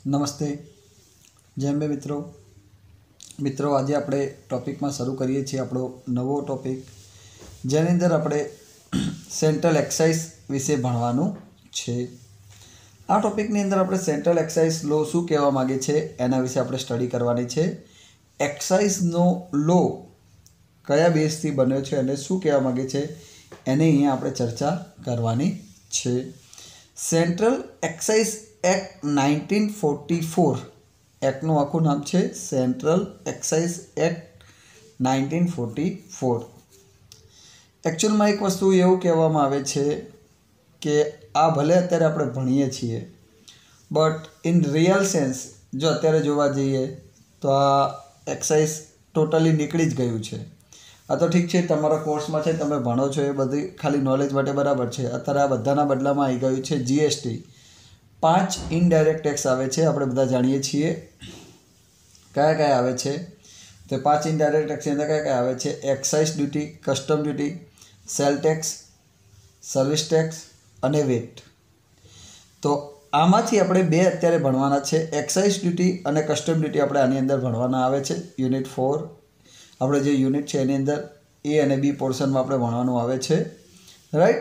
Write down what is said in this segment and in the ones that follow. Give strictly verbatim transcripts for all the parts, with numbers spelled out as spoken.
नमस्ते जय अंबे मित्रों मित्रों आज આપણે ટોપિકમાં શરૂ કરીએ છીએ આપણો નવો ટોપિક જેની અંદર આપણે સેન્ટ્રલ એક્સાઇઝ વિશે ભણવાનું છે। આ ટોપિકની અંદર આપણે સેન્ટ્રલ એક્સાઇઝ લો શું કહેવા માંગે છે એના વિશે આપણે સ્ટડી કરવાની છે। એક્સાઇઝનો લો કયા બેઝથી બન્યો છે અને શું કહેવા માંગે છે એની અહીંયા આપણે ચર્ચા કરવાની છે। Central excise act nineteen forty four एक्टનું આખું નામ છે central excise act nineteen forty four. एक्चुअलમાં એક વસ્તુ એવું કહેવામાં આવે છે કે આ ભલે અત્યારે આપણે ભણીએ છીએ બટ ઇન રિયલ સેન્સ જો અત્યારે જોવા જઈએ તો આ એક્સાઇઝ ટોટલી નીકળી જ ગયું છે। આ તો ઠીક છે તમારા કોર્સમાં છે તમે ભણો છો એ બધી ખાલી નોલેજ માટે બરાબર છે। અત્યારે આ બધાના બદલામાં આવી ગયું છે જીએસટી। पांच इनडायरेक्ट टैक्स आवे छे आपणे बधा जाणीए छीए कया कया आवे छे तो पांच इनडायरेक्ट टैक्स अंदर कया कया आवे छे excise duty custom duty sale tax service tax अने वेट। तो आमांथी आपणे बे अत्यारे भणवाना छे एक्साइज ड्यूटी अने कस्टम ड्यूटी आपणे आनी अंदर भणवाना आवे छे। यूनिट फोर आपणे जे यूनिट छे एनी अंदर ए अने बी पोर्शनमां आपणे भणवानुं आवे छे राइट।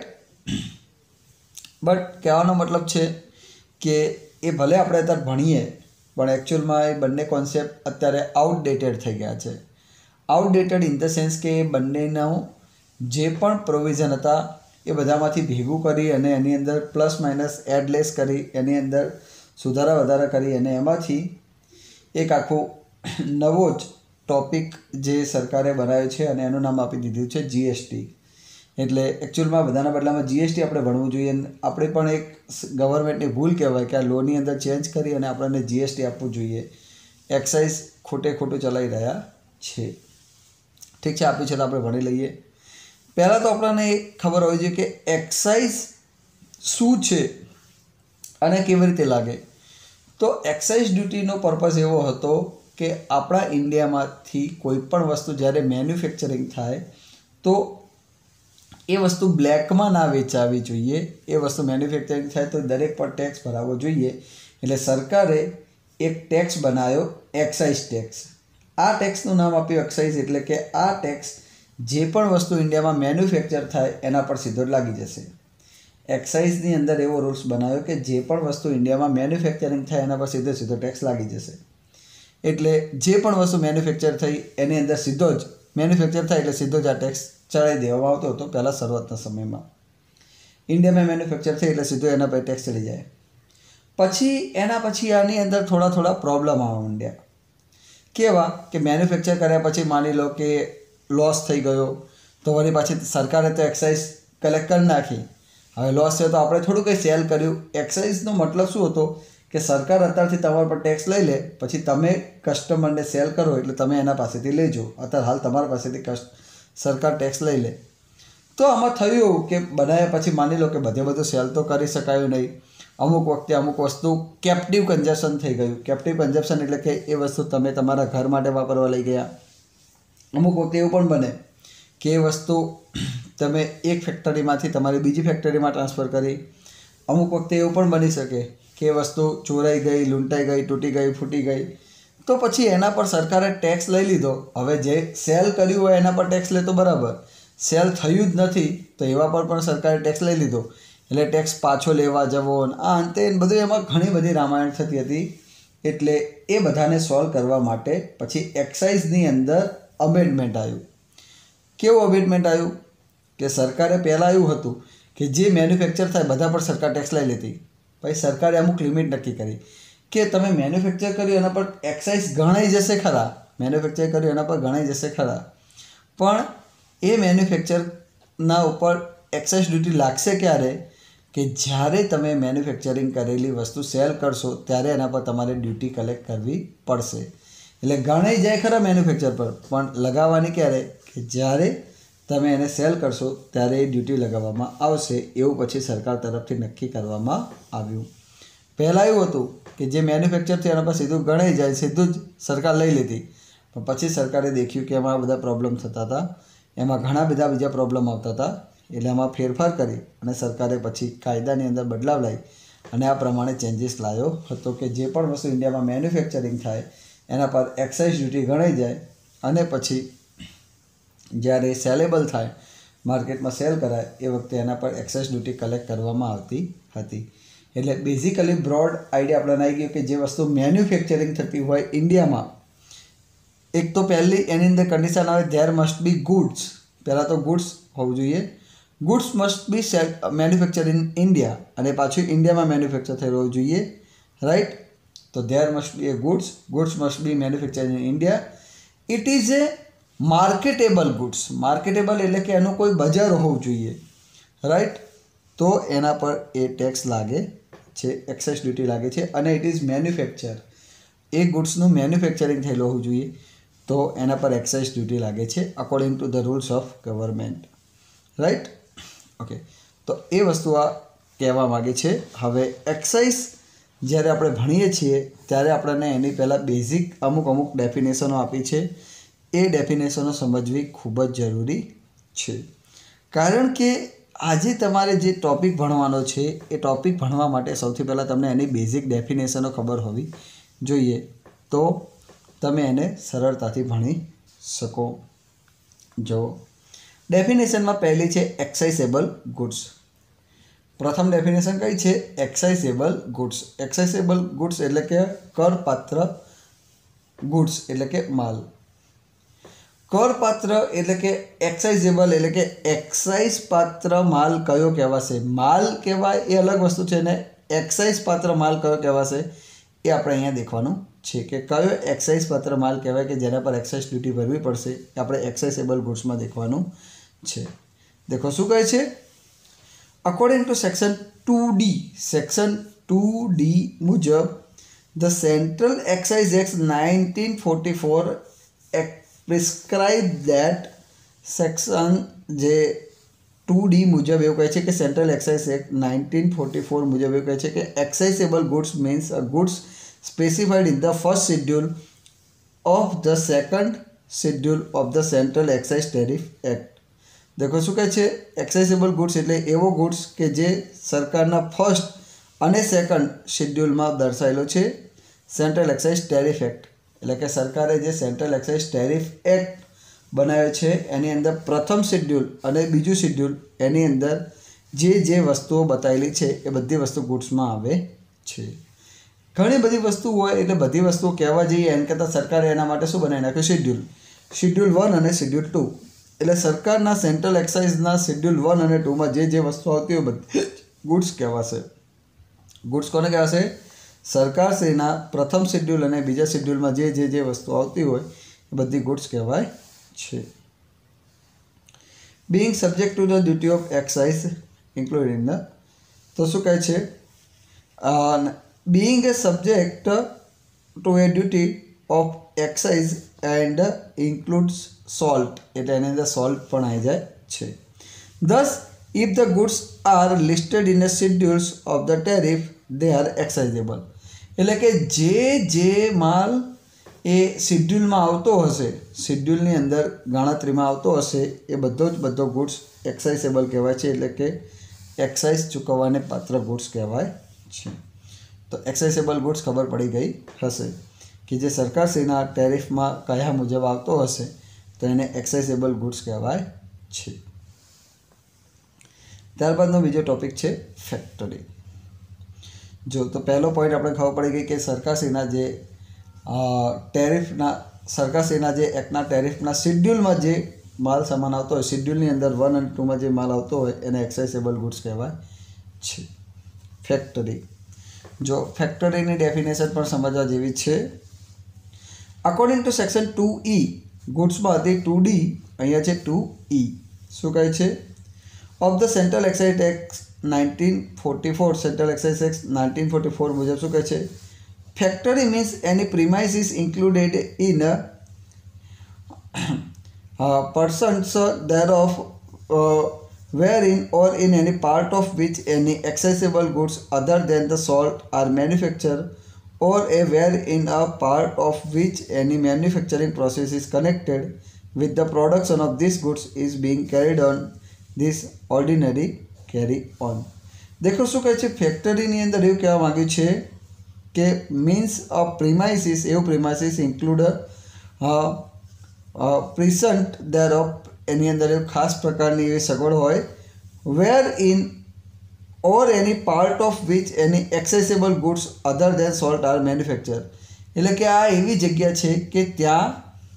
बट कहेवानो मतलब छे कि ये भले आपणे अत्यारे भणीए पण एक्चुअलमां ए बंने कॉन्सेप्ट अत्यारे आउटडेटेड थई गया छे। आउटडेटेड इन द सेन्स के बंनेनो जे पण प्रोविजन हता ए बधामांथी भेगुं करी अने एनी अंदर प्लस माइनस एड लेस करी एनी अंदर सुधारा वधारा करी अने एमांथी एक आखो नवो ज टॉपिक जे सरकारे बनाव्यो छे अने एनुं नाम आपी दीधुं छे जीएसटी। एटले एक्चुअलमां बधाना बदलामां जीएसटी आपणे भणવું જોઈએ। આપણે પણ એક ગવર્મેન્ટની ભૂલ કહેવાય કે આ લોની અંદર ચેન્જ કરી અને આપણને જીએસટી આપવું જોઈએ। એક્સાઇઝ ખોટે ખોટું ચલાવી રહ્યા છે। ઠીક છે આપી છે તો આપણે ભણી લઈએ। પહેલાં તો આપણને એ ખબર હોવી જોઈએ કે એક્સાઇઝ શું છે અને કેવી રીતે લાગે। તો એક્સાઇઝ ડ્યુટીનો પર્પઝ એવો હતો કે આપણા ઇન્ડિયામાંથી કોઈ પણ વસ્તુ જ્યારે મેન્યુફેક્ચરિંગ થાય તો એ વસ્તુ બ્લેકમાં ના વેચાવી જોઈએ। એ વસ્તુ મેન્યુફેક્ચરિંગ થાય તો દરેક પર ટેક્સ ભરાવવો જોઈએ। એટલે સરકારે એક ટેક્સ બનાવ્યો એક્સાઇઝ ટેક્સ। આ ટેક્સનું નામ આપ્યું એક્સાઇઝ એટલે કે આ ટેક્સ જે પણ વસ્તુ ઇન્ડિયામાં મેન્યુફેક્ચર થાય એના પર સીધો જ લાગી જશે। એક્સાઇઝની અંદર એવો રૂલ્સ બનાવ્યો કે જે પણ વસ્તુ ઇન્ડિયામાં મેન્યુફેક્ચરિંગ થાય એના પર સીધો સીધો ટેક્સ લાગી જશે। એટલે જે પણ વસ્તુ મેન્યુફેક્ચર થઈ એની અંદર સીધો જ મેન્યુફેક્ચર થાય એટલે સીધો જ આ ટેક્સ ચડાવી દેવામાં આવતો હતો પહેલાં શરૂઆતના સમયમાં। ઇન્ડિયામાં મેન્યુફેક્ચર થઈ એટલે સીધો એના પર ટેક્સ ચડી જાય। પછી એના પછી આની અંદર થોડા થોડા પ્રોબ્લેમ આવવા માંડ્યા। કેવા કે મેન્યુફેક્ચર કર્યા પછી માની લો કે લોસ થઈ ગયો તો વળી પાછી સરકારે તો એક્સાઇઝ કલેક્ટ કરી નાખી। હવે લોસ થયો તો આપણે થોડું કંઈ સેલ કર્યું। એક્સાઇઝનો મતલબ શું હતો કે સરકાર અત્યારથી તમારા પર ટેક્સ લઈ લે પછી તમે કસ્ટમરને સેલ કરો એટલે તમે એના પાસેથી લેજો। અત્યારે હાલ તમારા પાસેથી કસ્ટ सरकार टैक्स लई ले तो आमां थयुं के बनाव्या पछी मानी लो कि बधे बधुं सेल तो करी शकायुं नहीं। अमुक वखते अमुक वस्तु केप्टिव कन्जम्पशन थई गयुं। केप्टिव कन्जम्पशन एटले के ए वस्तु तमे तमारा घर माटे वापरवा लई गया। अमुक वखते एवुं पण बने के ए वस्तु तमे एक फेक्टरीमांथी तमारी बीजी फेक्टरीमां ट्रांसफर करी। अमुक वखते एवुं पण बनी शके के ए वस्तु चोराई गई, लूंटाई गई, तूटी गई, फूटी गई तो पछी एना पर सरकारे टैक्स लई लीधो। हवे जे सेल कर्युं होय एना पर टैक्स ले तो बराबर, सेल थयुं ज नथी तो एवा पर पण सरकारे टैक्स लई लीधो એટલે ટેક્સ પાછો લેવા જવો આ અંતે બધું એમાં ઘણી બધી રામાયણ થતી હતી। એટલે એ બધાને સોલ્વ કરવા માટે પછી એક્સાઇઝની અંદર અમેન્ડમેન્ટ આવ્યું। કેવું અમેન્ડમેન્ટ આવ્યું કે સરકારે પહેલાં એવું હતું કે જે મેન્યુફેક્ચર થાય બધા પર સરકાર ટેક્સ લઈ લેતી। પછી સરકારે અમુક લિમિટ નક્કી કરી કે તમે મેન્યુફેક્ચર કર્યું એના પર એક્સાઇઝ ગણાઈ જશે ખરા, મેન્યુફેક્ચર કર્યું એના પર ગણાઈ જશે ખરા, પણ એ મેન્યુફેક્ચરના ઉપર એક્સાઇઝ ડ્યુટી લાગશે ક્યારે કે જ્યારે તમે મેન્યુફેક્ચરિંગ કરેલી વસ્તુ સેલ કરશો ત્યારે એના પર તમારે ડ્યુટી કલેક્ટ કરવી પડશે। એટલે ગણાઈ જાય ખરા મેન્યુફેક્ચર પર પણ લગાવવાની ક્યારે કે જ્યારે તમે એને સેલ કરશો ત્યારે એ ડ્યુટી લગાવવામાં આવશે। એવું પછી સરકાર તરફથી નક્કી કરવામાં આવ્યું। પહેલાં એવું હતું કે જે મેન્યુફેક્ચર થયું એના પર સીધું ગણાઈ જાય, સીધું જ સરકાર લઈ લીધી। પણ પછી સરકારે દેખ્યું કે એમાં બધા પ્રોબ્લેમ થતા હતા, એમાં ઘણા બધા બીજા પ્રોબ્લેમ આવતા હતા એટલે એમાં ફેરફાર કરી અને સરકારે પછી કાયદાની અંદર બદલાવ લાવી અને આ પ્રમાણે ચેન્જીસ લાવ્યો હતો કે જે પણ વસ્તુ ઇન્ડિયામાં મેન્યુફેક્ચરિંગ થાય એના પર એક્સાઇઝ ડ્યુટી ગણાઈ જાય અને પછી જ્યારે સેલેબલ થાય માર્કેટમાં સેલ કરાય એ વખતે એના પર એક્સાઇઝ ડ્યુટી કલેક્ટ કરવામાં આવતી હતી. એટલે બેઝિકલી બ્રોડ આઈડિયા આપણને આવી ગયો કે જે વસ્તુ મેન્યુફેક્ચરિંગ થતી હોય ઇન્ડિયામાં, એક તો પહેલી એની અંદર કન્ડિશન આવે ધેર મસ્ટ બી ગુડ્સ. પહેલાં તો ગુડ્સ હોવું જોઈએ. Goods must be sale manufacture in India અને પાછું ઇન્ડિયામાં મેન્યુફેક્ચર થઈ રહેવું જોઈએ, રાઈટ. તો there must be a goods goods must be manufacture in India. It is a marketable goods. Marketable એટલે કે એનું કોઈ બજાર હોવું જોઈએ, રાઈટ. તો એના પર એ ટેક્સ લાગે છે, એક્સાઇઝ ડ્યુટી લાગે છે. અને ઇટ ઇઝ મેન્યુફેક્ચર, એ ગુડ્સનું મેન્યુફેક્ચરિંગ થયેલું હોવું જોઈએ તો એના પર એક્સાઇઝ ડ્યુટી લાગે છે according to the rules of government, right. Okay, તો એ વસ્તુ આ કહેવા માગે છે. હવે એક્સાઇઝ જ્યારે આપણે ભણીએ છીએ ત્યારે આપણને એની પહેલાં બેઝિક અમુક અમુક ડેફિનેશનો આપી છે. એ ડેફિનેશનો સમજવી ખૂબ જ જરૂરી છે, કારણ કે આજે તમારે જે ટૉપિક ભણવાનો છે એ ટૉપિક ભણવા માટે સૌથી પહેલાં તમને એની બેઝિક ડેફિનેશનો ખબર હોવી જોઈએ, તો તમે એને સરળતાથી ભણી શકો. જો ડેફિનેશનમાં પહેલી છે એક્સાઇઝેબલ ગુડ્સ. પ્રથમ ડેફિનેશન કઈ છે? એક્સાઇઝેબલ ગુડ્સ. એક્સાઇઝેબલ ગુડ્સ એટલે કે કરપાત્ર ગુડ્સ એટલે કે માલ. કરપાત્ર એટલે કે એક્સાઇઝેબલ એટલે કે એક્સાઇઝ પાત્ર માલ કયો કહેવાશે? માલ કહેવાય એ અલગ વસ્તુ છે ને એક્સાઇઝ પાત્ર માલ કયો કહેવાશે એ આપણે અહીંયા દેખવાનું છે કે કયો એક્સાઇઝ પાત્ર માલ કહેવાય કે જેના પર એક્સાઇઝ ડ્યુટી ભરવી પડશે એ આપણે એક્સાઇઝેબલ ગુડ્સમાં દેખવાનું છે. દેખો શું કહે છે? According to section two D section two D મુજબ the central excise act nineteen forty four act prescribe that section જે ટુ ડી મુજબ એવું કહે છે કે central excise act nineteen forty four મુજબ એવું કહે છે કે excisable goods means a goods specified in the first schedule of the second schedule of the central excise tariff act. દેખો શું કહે છે? એક્સાઇઝેબલ ગુડ્સ એટલે એવો ગુડ્સ કે જે સરકારના ફર્સ્ટ અને સેકન્ડ શેડ્યુલમાં દર્શાવેલો છે સેન્ટ્રલ એક્સાઇઝ ટેરિફ એક્ટ. એટલે કે સરકારે જે સેન્ટ્રલ એક્સાઇઝ ટેરિફ એક્ટ બનાવ્યો છે એની અંદર પ્રથમ શેડ્યુલ અને બીજું શેડ્યુલ એની અંદર જે જે વસ્તુઓ બતાવેલી છે એ બધી વસ્તુ ગુડ્સમાં આવે છે. ઘણી બધી વસ્તુ હોય એટલે બધી વસ્તુઓ કહેવા જઈએ એમ કરતાં સરકારે એના માટે શું બનાવી નાખ્યું? શેડ્યુલ. શેડ્યુલ વન અને શેડ્યુલ ટુ. એટલે સરકારના સેન્ટ્રલ એક્સાઇઝના શેડ્યુલ વન અને ટુમાં જે જે વસ્તુ આવતી હોય બધી ગુડ્સ કહેવાશે. ગુડ્સ કોને કહેવાશે? સરકારશ્રીના પ્રથમ શેડ્યુલ અને બીજા શેડ્યુલમાં જે જે જે વસ્તુ આવતી હોય એ બધી ગુડ્સ કહેવાય છે. Being subject to the duty of excise including the, તો શું કહે છે? Being a subject to a duty of excise and includes salt, એટલે એની અંદર સોલ્ટ પણ આવી જાય છે. thus if the goods are listed in the schedules of the tariff they are excisable. એટલે કે જે જે માલ એ શેડ્યુલમાં આવતો હશે, શેડ્યુલની અંદર ગણતરીમાં આવતો હશે એ બધો જ બધો ગુડ્સ એક્સાઇઝેબલ કહેવાય છે, એટલે કે એક્સાઇઝ ચૂકવવાને પાત્ર ગુડ્સ કહેવાય છે. તો એક્સાઇઝેબલ ગુડ્સ ખબર પડી ગઈ હશે કે જે સરકારશ્રીના ટેરિફમાં કયા મુજબ આવતો હશે તો એને એક્સાઇઝેબલ ગુડ્સ કહેવાય છે. ત્યારબાદનો બીજો ટોપિક છે ફેક્ટરી. જો તો પહેલો પોઈન્ટ આપણે ખબર પડી ગઈ કે સરકારશ્રીના જે ટેરિફના સરકારશ્રીના જે એક્ટના ટેરિફના શેડ્યુલમાં જે માલ સામાન આવતો હોય, શેડ્યુલની અંદર વન અને ટુમાં જે માલ આવતો હોય એને એક્સાઇઝેબલ ગુડ્સ કહેવાય છે. ફેક્ટરી. જો ફેક્ટરીની ડેફિનેશન પણ સમજવા જેવી છે. According to section two E ગુડ્સમાં હતી ટુ ડી, અહીંયા છે ટુ ઈ. શું કહે છે? Of the central excise act nineteen forty four central excise act nineteen forty four મુજબ શું કહે છે? Factory means any premises included in persons thereof uh, wherein or in any part of which any accessible goods other than the salt are manufactured or a wherein a part of which any manufacturing process is connected with the production of these goods is being carried on this ordinary carry on. देखो શું કહે છે ફેક્ટરીની અંદર એવું કહેવા માગ્યું છે કે મીન્સ અ પ્રિમાઇસીસ એવું premises include precinct thereof એની અંદર એવું ખાસ પ્રકારની એવી સગવડ હોય where in or any part of which any excisable goods other than salt are manufacture. એટલે કે આ એવી જગ્યા છે કે ત્યાં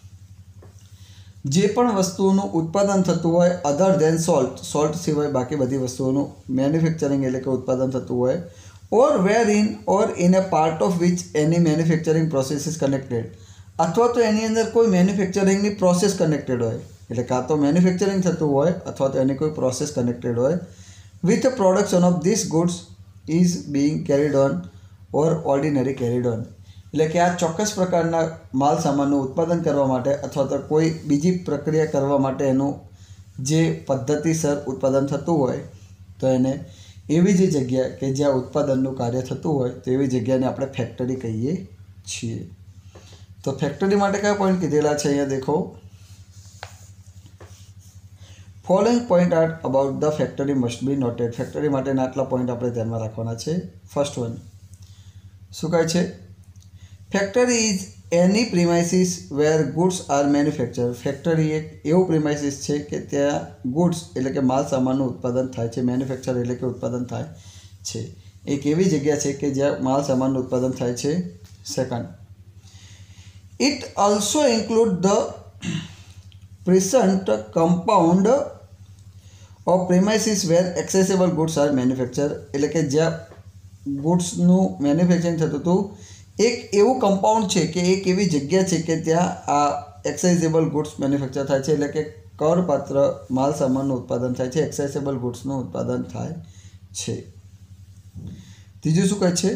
જે પણ વસ્તુઓનું ઉત્પાદન થતું હોય અધર દેન સોલ્ટ સોલ્ટ સિવાય બાકી બધી વસ્તુઓનું મેન્યુફેક્ચરિંગ એટલે કે ઉત્પાદન થતું હોય or where in or in a part of which any manufacturing process is connected અથવા તો એની અંદર કોઈ મેન્યુફેક્ચરિંગની પ્રોસેસ કનેક્ટેડ હોય એટલે કાં તો મેન્યુફેક્ચરિંગ થતું હોય અથવા તો એની કોઈ પ્રોસેસ કનેક્ટેડ હોય with production of this goods is being carried on or ordinary carried on. એટલે કે આ ચોક્કસ પ્રકારના માલ સામાનનું ઉત્પાદન કરવા માટે અથવા તો કોઈ બીજી પ્રક્રિયા કરવા માટે એનું જે પદ્ધતિસર ઉત્પાદન થતું હોય તો એને એવી જ જગ્યા કે જ્યાં ઉત્પાદનનું કાર્ય થતું હોય તો એવી જગ્યાને આપણે ફેક્ટરી કહીએ છીએ. તો ફેક્ટરી માટે કયા પોઈન્ટ કીધેલા છે અહીંયા દેખો. Following point are about the factory must be noted. Factory માટેના આટલા પોઈન્ટ આપણે ધ્યાનમાં રાખવાના છે. ફર્સ્ટ વન શું કહે છે factory is any premises where goods are manufacture. Factory એક એવું પ્રિમાઇસીસ છે કે ત્યાં ગુડ્સ એટલે કે માલ સામાનનું ઉત્પાદન થાય છે. મેન્યુફેક્ચર એટલે કે ઉત્પાદન થાય છે. એક એવી જગ્યા છે કે જ્યાં માલ સામાનનું ઉત્પાદન થાય છે. Second it also include the precinct compound of premises where accessible goods are manufacture. એટલે કે જ્યાં ગુડ્સનું મેન્યુફેક્ચરિંગ થતું હતું એક એવું કમ્પાઉન્ડ છે કે એક એવી જગ્યા છે કે ત્યાં આ એક્સેસિબલ ગુડ્સ મેન્યુફેક્ચર થાય છે એટલે કે કરપાત્ર માલ સામાનનું ઉત્પાદન થાય છે. એક્સેસિબલ ગુડ્સનું ઉત્પાદન થાય છે. ત્રીજું શું કહે છે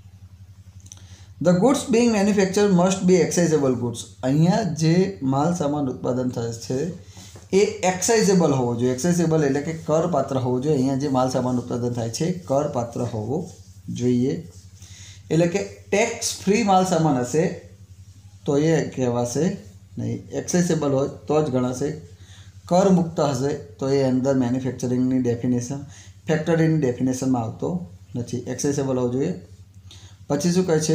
the goods being manufacture must be excisable goods. અહીંયા જે માલ સામાન ઉત્પાદન થાય છે એ એક્સાઇઝેબલ હોવો જોઈએ. એક્સાઇઝેબલ એટલે કે કરપાત્ર હોવો જોઈએ. અહીંયા જે માલ સામાન ઉત્પાદન થાય છે કરપાત્ર હોવો જોઈએ. એટલે કે ટેક્સ ફ્રી માલ સામાન હશે તો એ કહેવાશે નહીં. એક્સેસિબલ હોય તો જ ગણાશે. કર મુક્ત હશે તો એ અંદર મેન્યુફેક્ચરિંગની ડેફિનેશન ફેક્ટરીની ડેફિનેશનમાં આવતો નથી. એક્સેસિબલ હોવું જોઈએ. પછી શું કહે છે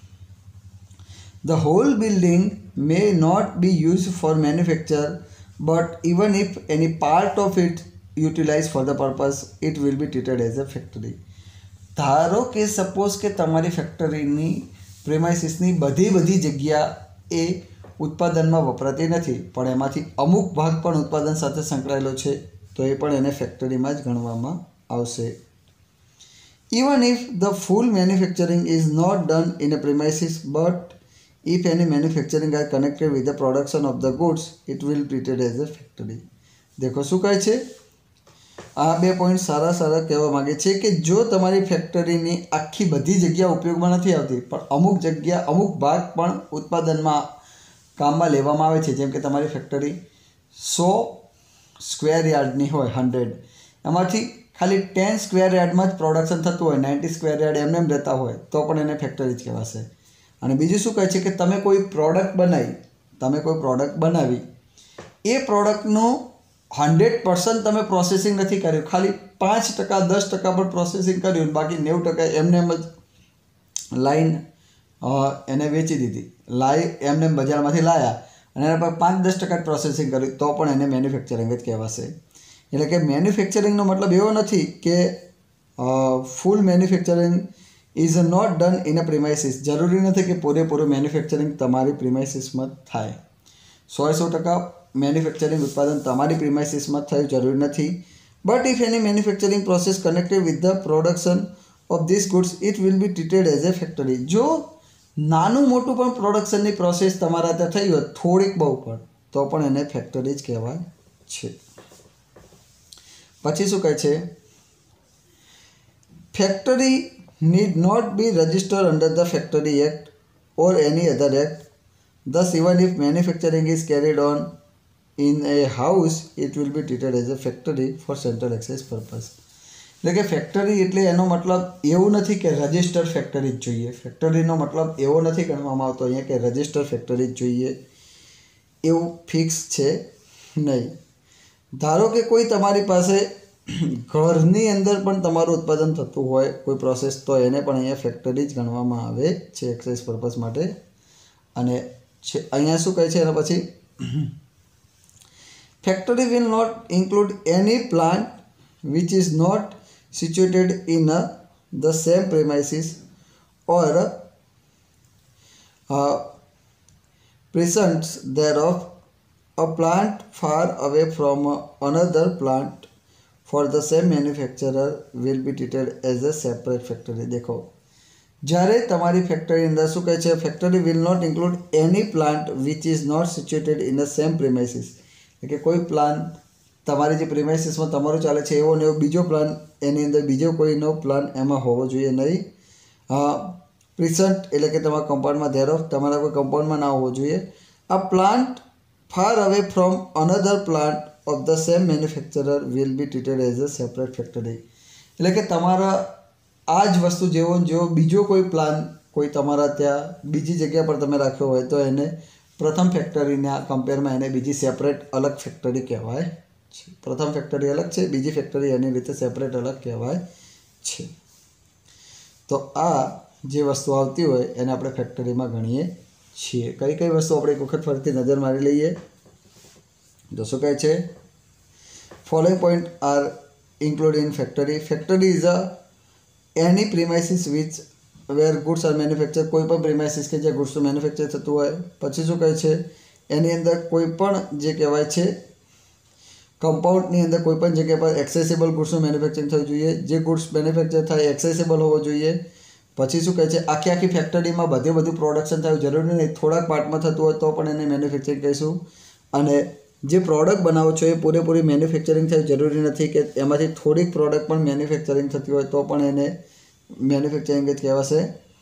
the whole building may not be use for manufacture but even if any part of it utilise for the purpose it will be treated as a factory. ધારો કે સપોઝ કે તમારી ફેક્ટરીની પ્રેમાઇસીસની બધી બધી જગ્યા એ ઉત્પાદનમાં વપરાતી નથી પણ એમાંથી અમુક ભાગ પણ ઉત્પાદન સાથે સંકળાયેલો છે તો એ પણ એને ફેક્ટરીમાં જ ગણવામાં આવશે. Even if the full manufacturing is not done in a premises but if any manufacturing are connected with the production of the goods it will treated as a factory. દેખો શું કહે છે આ બે પોઈન્ટ સારા સારા કહેવા માગે છે કે જો તમારી ફેક્ટરીની આખી બધી જગ્યા ઉપયોગમાં નથી આવતી પણ અમુક જગ્યા અમુક ભાગ પણ ઉત્પાદનમાં કામમાં લેવામાં આવે છે. જેમ કે તમારી ફેક્ટરી સો સ્ક્વેર યાર્ડની હોય હંડ્રેડ એમાંથી ખાલી ટેન સ્ક્વેર યાર્ડમાં જ પ્રોડક્શન થતું હોય નાઇન્ટી સ્ક્વેર યાર્ડ એમને એમ રહેતા હોય તો પણ એને ફેક્ટરી જ કહેવાશે. અને બીજું શું કહે છે કે તમે કોઈ પ્રોડક્ટ બનાવી તમે કોઈ પ્રોડક્ટ બનાવી એ પ્રોડક્ટનું હંડ્રેડ પર્સન્ટ તમે પ્રોસેસિંગ નથી કર્યું ખાલી પાંચ ટકા દસ ટકા પર પ્રોસેસિંગ કર્યું બાકી નેવું ટકા એમને એમ જ લાઈન એને વેચી દીધી. લાઈ એમને એમ બજારમાંથી લાવ્યા અને એના પર પાંચ દસ ટકા પ્રોસેસિંગ કર્યું તો પણ એને મેન્યુફેક્ચરિંગ જ કહેવાશે. એટલે કે મેન્યુફેક્ચરિંગનો મતલબ એવો નથી કે full manufacturing is not done in a premises. જરૂરી નથી કે પૂરેપૂરું મેન્યુફેક્ચરિંગ તમારી પ્રિમાઇસીસમાં થાય. સો સો ટકા મેન્યુફેક્ચરિંગ ઉત્પાદન તમારી પ્રિમાઇસીસમાં થયું જરૂરી નથી. But if any manufacturing process connected with the production of this goods it will be treated as a factory. જો નાનું મોટું પણ પ્રોડક્શનની પ્રોસેસ તમારા ત્યાં થઈ હોય થોડીક બહુ પણ તો પણ એને ફેક્ટરી જ કહેવાય છે. પછી શું કહે છે factory need not be registered under the Factory Act or any other act. Thus, even if manufacturing is carried on in a house, it will be treated as a factory for central excise purpose. એટલે કે factory એટલે એનો મતલબ એવું નથી કે register factory જ જોઈએ. ફેક્ટરીનો મતલબ એવો નથી ગણવામાં આવતો અહીંયા કે રજિસ્ટર ફેક્ટરી જ જોઈએ એવું ફિક્સ છે નહીં. ધારો કે કોઈ તમારી પાસે ઘરની અંદર પણ તમારું ઉત્પાદન થતું હોય કોઈ પ્રોસેસ, તો એને પણ અહીંયા ફેક્ટરી જ ગણવામાં આવે છે એક્સરસાઇઝ પર્પઝ માટે. અને છે અહીંયા શું કહે છે એના પછી, factory will not include any plant which is not situated in the same premises or presents thereof a plant far away from another plant for the same manufacturer will be treated as a separate factory. देखो જ્યારે તમારી factory અંદર શું કહે છે, factory will not include any plant which is not situated in the same premises, એટલે કે કોઈ પ્લાન તમારી જે પ્રિમાઇસીસમાં તમારું ચાલે છે એવો ને એવો બીજો પ્લાન એની અંદર બીજો કોઈનો પ્લાન એમાં હોવો જોઈએ નહીં. હા, પ્રિસન્ટ એટલે કે તમારા કમ્પાઉન્ડમાં ધેર ઓફ તમારા કોઈ કમ્પાઉન્ડમાં ના હોવો જોઈએ. આ plant far away from another plant of the same manufacturer will be treated as a separate factory, એટલે કે તમારા આ જ વસ્તુ જેવો જેવો બીજો કોઈ પ્લાન કોઈ તમારા ત્યાં બીજી જગ્યા પર તમે રાખ્યો હોય તો એને પ્રથમ ફેક્ટરીના કમ્પેરમાં એને બીજી સેપરેટ અલગ ફેક્ટરી કહેવાય છે. પ્રથમ ફેક્ટરી અલગ છે, બીજી ફેક્ટરી એની રીતે સેપરેટ અલગ કહેવાય છે. તો આ જે વસ્તુ આવતી હોય એને આપણે ફેક્ટરીમાં ગણીએ છીએ. કઈ કઈ વસ્તુ આપણે એક વખત ફરીથી નજર મારી લઈએ તો શું કહે છે, following point are include in factory. Factory is a any premises which where goods are manufacture, કોઈ પણ પ્રિમાઇસીસ કે જે ગુડ્સનું મેન્યુફેક્ચર થતું હોય. પછી શું કહે છે, એની અંદર કોઈ પણ જે કહેવાય છે કમ્પાઉન્ડની અંદર કોઈ પણ જગ્યા પર એક્સેસિબલ ગુડ્સનું મેન્યુફેક્ચરિંગ થવું જોઈએ. જે ગુડ્સ મેન્યુફેક્ચર થાય એક્સેસિબલ હોવો જોઈએ. પછી શું કહે છે, આખી આખી ફેક્ટરીમાં બધે બધું પ્રોડક્શન થયું જરૂરી નહીં, થોડાક પાર્ટમાં થતું હોય તો પણ એને મેન્યુફેક્ચરિંગ કહીશું. અને જે પ્રોડક્ટ બનાવો છો એ પૂરેપૂરી મેન્યુફેક્ચરિંગ થયું જરૂરી નથી કે એમાંથી થોડીક પ્રોડક્ટ પણ મેન્યુફેક્ચરિંગ થતી હોય તો પણ એને મેન્યુફેક્ચરિંગ જ કહેવાશે.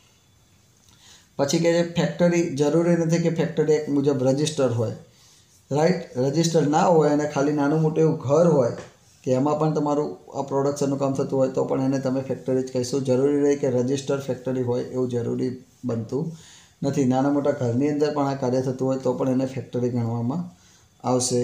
પછી કહે છે ફેક્ટરી જરૂરી નથી કે ફેક્ટરી એક મુજબ રજિસ્ટર હોય, રાઈટ. રજિસ્ટર ના હોય અને ખાલી નાનું મોટું એવું ઘર હોય કે એમાં પણ તમારું આ પ્રોડક્શનનું કામ થતું હોય તો પણ એને તમે ફેક્ટરી જ કહીશું. જરૂરી નહીં કે રજિસ્ટર ફેક્ટરી હોય એવું જરૂરી બનતું નથી. નાના મોટા ઘરની અંદર પણ આ કાર્ય થતું હોય તો પણ એને ફેક્ટરી ગણવામાં આવશે.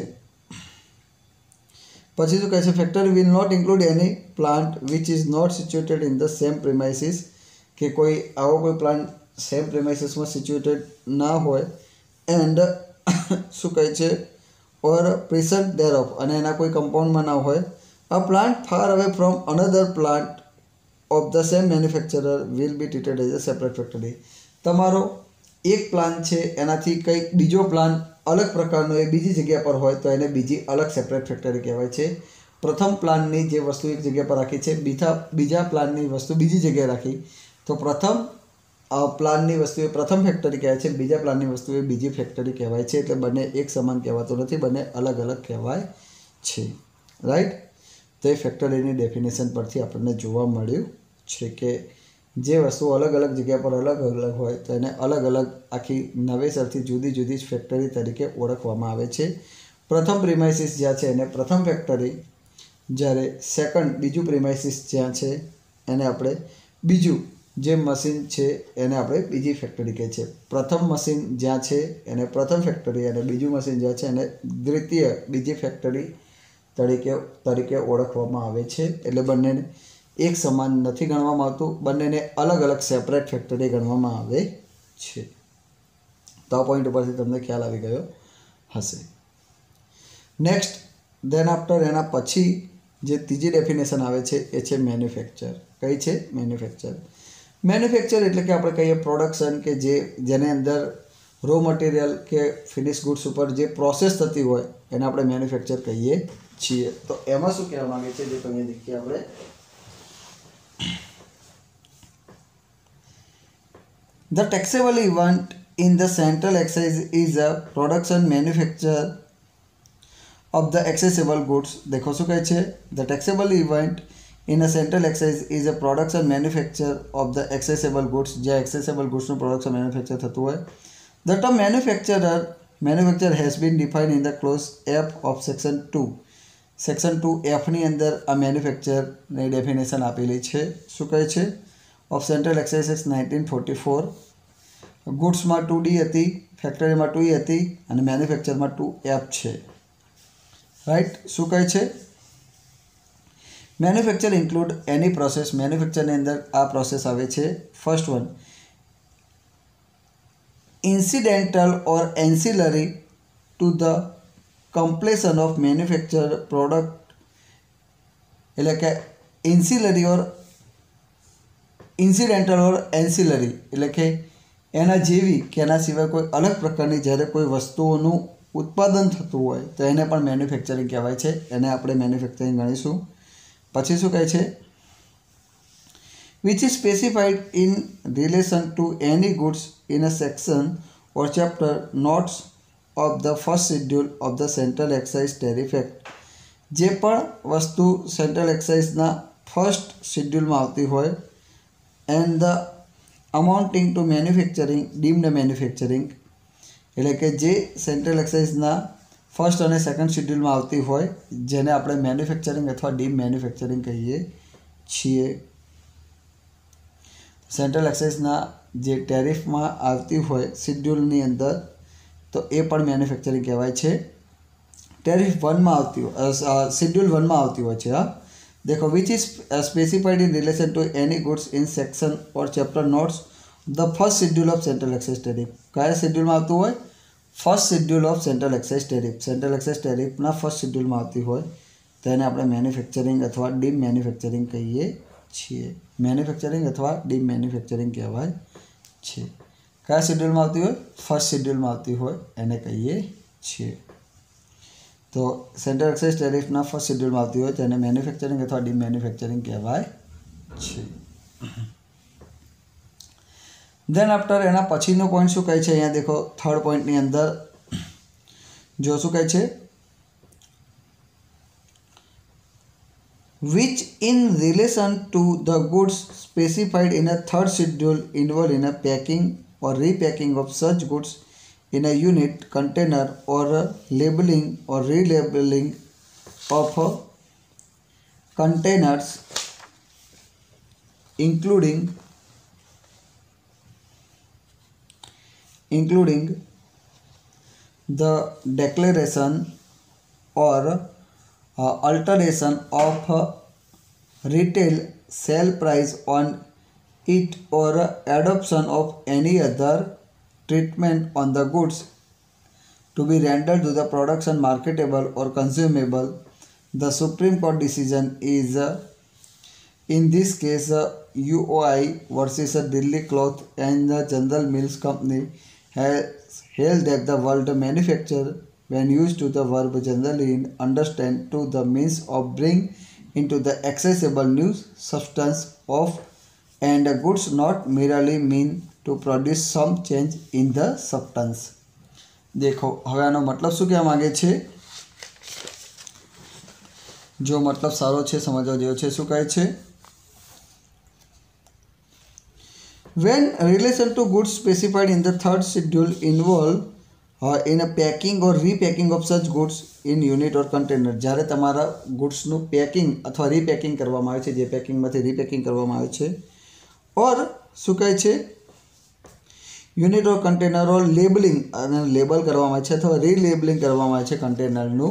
પછી શું કહે છે, factory will not include any plant which is not situated in the same premises, કે કોઈ આવો કોઈ પ્લાન્ટ સેમ પ્રિમાઇસીસમાં સિચ્યુએટેડ ના હોય. એન્ડ શું કહે છે, ઓર પ્રિસન્ટ ધેર ઓફ, અને એના કોઈ કમ્પાઉન્ડમાં ના હોય. A plant far away from another plant of the same manufacturer will be treated as a separate factory. તમારો એક પ્લાન છે એનાથી કંઈક બીજો પ્લાન અલગ પ્રકારનો એ બીજી જગ્યા પર હોય તો એને બીજી અલગ સેપરેટ ફેક્ટરી કહેવાય છે. પ્રથમ પ્લાનની જે વસ્તુ એક જગ્યા પર રાખી છે, બીજા બીજા પ્લાનની વસ્તુ બીજી જગ્યાએ રાખી, તો પ્રથમ પ્લાનની વસ્તુ એ પ્રથમ ફેક્ટરી કહેવાય છે, બીજા પ્લાનની વસ્તુ એ બીજી ફેક્ટરી કહેવાય છે. એટલે બંને એક સમાન કહેવાતું નથી, બંને અલગ અલગ કહેવાય છે, રાઈટ. તો એ ફેક્ટરીની ડેફિનેશન પરથી આપણને જોવા મળ્યું છે કે જે વસ્તુ અલગ અલગ જગ્યા પર અલગ અલગ હોય તો એને અલગ અલગ આખી નવેસરથી જુદી જુદી જ ફેક્ટરી તરીકે ઓળખવામાં આવે છે. પ્રથમ પ્રિમાઇસીસ જ્યાં છે એને પ્રથમ ફેક્ટરી, જ્યારે સેકન્ડ બીજું પ્રિમાઇસીસ જ્યાં છે એને આપણે બીજું જે મશીન છે એને આપણે બીજી ફેક્ટરી કહીએ છીએ. પ્રથમ મશીન જ્યાં છે એને પ્રથમ ફેક્ટરી અને બીજું મશીન જ્યાં છે એને દ્વિતીય બીજી ફેક્ટરી તરીકે તરીકે ઓળખવામાં આવે છે. એટલે બંનેને એક સમાન નથી ગણવામાં આવતું, બંનેને અલગ અલગ સેપરેટ ફેક્ટરી ગણવામાં આવે છે. તો આ પોઈન્ટ ઉપરથી તમને ખ્યાલ આવી ગયો હશે. નેક્સ્ટ દેન આફ્ટર એના પછી જે ત્રીજી ડેફિનેશન આવે છે એ છે મેન્યુફેક્ચર. કઈ છે? મેન્યુફેક્ચર. મેન્યુફેક્ચર એટલે કે આપણે કહીએ પ્રોડક્શન કે જે જેને અંદર રો મટીરિયલ કે ફિનિશ ગુડ્સ ઉપર જે પ્રોસેસ થતી હોય એને આપણે મેન્યુફેક્ચર કહીએ છીએ. તો એમાં શું કહેવા માંગે છે જે અહીંયા દેખીએ આપણે, the taxable event in the central excise is a production manufacture of the accessible goods. देखो શું કહે છે, the taxable event in a central excise is a production manufacture of the accessible goods. જે accessible goods નું production manufacture થતું હોય. The term manufacturer manufacture has been defined in the clause F of section two. section two F ની અંદર આ manufacture ની definition આપેલી છે. શું કહે છે? of Central Excise Act nineteen forty-four. ગુડ્સમાં ટુ ડી હતી, ફેક્ટરીમાં ટુ ઈ હતી અને મેન્યુફેક્ચરમાં ટુ એફ છે, રાઈટ. શું કહે છે? Manufacture include any process. મેન્યુફેક્ચરની અંદર આ પ્રોસેસ આવે છે. First one, incidental or ancillary to the completion of manufacture product, એટલે કે ઇન્સિલરી ઓર ઇન્સિડેન્ટલ ઓર એન્સિલરી એટલે કે એના જેવી કે એના સિવાય કોઈ અલગ પ્રકારની જ્યારે કોઈ વસ્તુઓનું ઉત્પાદન થતું હોય તો એને પણ મેન્યુફેક્ચરિંગ કહેવાય છે. એને આપણે મેન્યુફેક્ચરિંગ ગણીશું. પછી શું કહે છે? Which is specified in relation to any goods in a section or chapter notes of the first schedule of the central excise tariff act. જે પણ વસ્તુ સેન્ટ્રલ એક્સાઇઝના ફર્સ્ટ શેડ્યુલમાં આવતી હોય and the amounting to manufacturing deemed manufacturing, એટલે કે જે સેન્ટ્રલ એક્સાઇઝના ફર્સ્ટ અને સેકન્ડ શેડ્યુલમાં આવતી હોય જેને આપણે મેન્યુફેક્ચરિંગ અથવા ડીમ મેન્યુફેક્ચરિંગ કહીએ છીએ. સેન્ટ્રલ એક્સાઇઝના જે ટેરિફમાં આવતી હોય શેડ્યુલની અંદર તો એ પણ મેન્યુફેક્ચરિંગ કહેવાય છે. ટેરિફ વનમાં આવતી હોય શેડ્યુલ વનમાં આવતી હોય છે. હા देखो, which is specified in relation to any goods in section or chapter notes the first schedule of central excise tariff. क्या शेड्यूल में आतु होय? First schedule of central excise tariff. Central excise टेरिफना फर्स्ट शेड्यूल में आती होय तो एने आपणे मैन्युफेक्चरिंग अथवा डीम मैन्युफेक्चरिंग कहीए छीए. मैन्युफेक्चरिंग अथवा डीम मैन्युफेक्चरिंग कहेवाय छे. क्या शेड्यूल में आती होय? फर्स्ट शेड्यूल में आती होय एने कहीए छीए. तो सेंट्रल एक्साइज टेरिफना फर्स्ट शेड्यूल में आती हो तो मैन्युफेक्चरिंग अथवा डी मैन्युफेक्चरिंग कहवाय छे. देन आफ्टर एना पछीनो पॉइंट शुं कहे छे? अहींया देखो थर्ड पॉइंटनी अंदर जो शुं कहे छे? which in relation to the goods specified in a third schedule involved in a packing or repacking of such goods in a unit, container or labeling or relabeling of containers, including including the declaration or uh, alteration of uh, retail sale price on it or adoption of any other treatment on the goods to be rendered to the production marketable or consumable. The Supreme Court decision is uh, in this case uh, U O I versus uh, Delhi Cloth and the General Mills Company has held that the word manufacture when used to the verb generally in understand to the means of bring into the accessible new substance of and goods, not merely mean to produce some change in the substance. देखो હવે આનો મતલબ શું કહેવા માંગે છે? જો મતલબ સારો છે સમજવા જેવો છે. શું કહે છે? When relation to goods specified in the third schedule involve uh, in a packing or repacking of such goods in unit or container. જ્યારે તમારા ગુડ્સનું પેકિંગ અથવા રીપેકિંગ કરવામાં આવે છે, જે પેકિંગમાંથી રીપેકિંગ કરવામાં આવે છે, ઓર શું કહે છે? Unit or container or labelling અને લેબલ કરવામાં આવે છે અથવા રીલેબલિંગ કરવામાં આવે છે કન્ટેનરનું.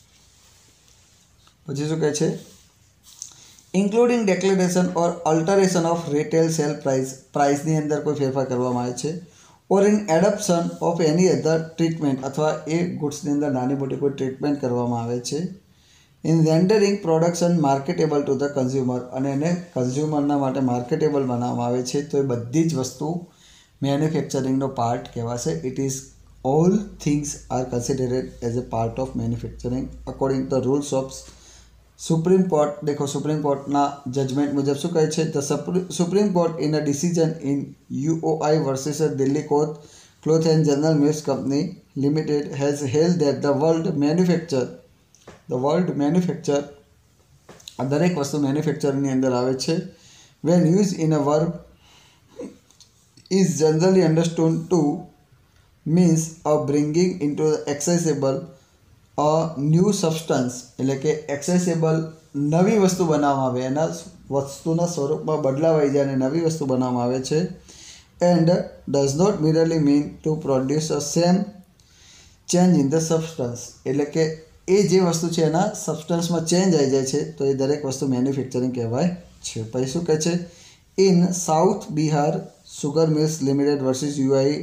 પછી શું કહે છે? Including declaration or alteration of retail sale price. પ્રાઇસની અંદર કોઈ ફેરફાર કરવામાં આવે છે. Or in adoption of any other treatment અથવા એ ગુડ્સની અંદર નાની મોટી કોઈ ટ્રીટમેન્ટ કરવામાં આવે છે. In rendering production marketable to the consumer, અને એને કન્ઝ્યુમરના માટે માર્કેટેબલ બનાવવામાં આવે છે. તો એ બધી જ વસ્તુ મેન્યુફેક્ચરિંગનો પાર્ટ કહેવાશે. It is all things are considered as a part of manufacturing according to the rules of supreme court. દેખો સુપ્રીમ કોર્ટના જજમેન્ટ મુજબ શું કહે છે? The supreme court in a decision in UOI versus Delhi cloth cloth and general mills company limited has held that the world manufacture the world manufacture આ દરેક વસ્તુ મેન્યુફેક્ચરની અંદર આવે છે. When use in a verb is generally understood to means of bringing into accessible a new substance, એટલે કે accessible નવી વસ્તુ બનાવવામાં આવે, એના વસ્તુના સ્વરૂપમાં બદલાવાઈ જાય અને નવી વસ્તુ બનાવવામાં આવે છે. and does not merely mean to produce a same change in the substance, એટલે કે એ જે વસ્તુ છે એના સબસ્ટન્સમાં ચેન્જ આવી જાય છે તો એ દરેક વસ્તુ મેન્યુફેક્ચરિંગ કહેવાય છે. પછી શું કહે છે? In south Bihar sugar mills limited versus UI